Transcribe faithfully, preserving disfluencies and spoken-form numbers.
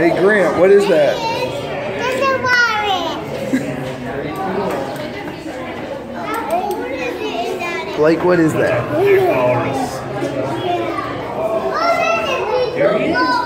Hey Grant, what is that? That's a walrus. Blake, what is that? Walrus. Here he is.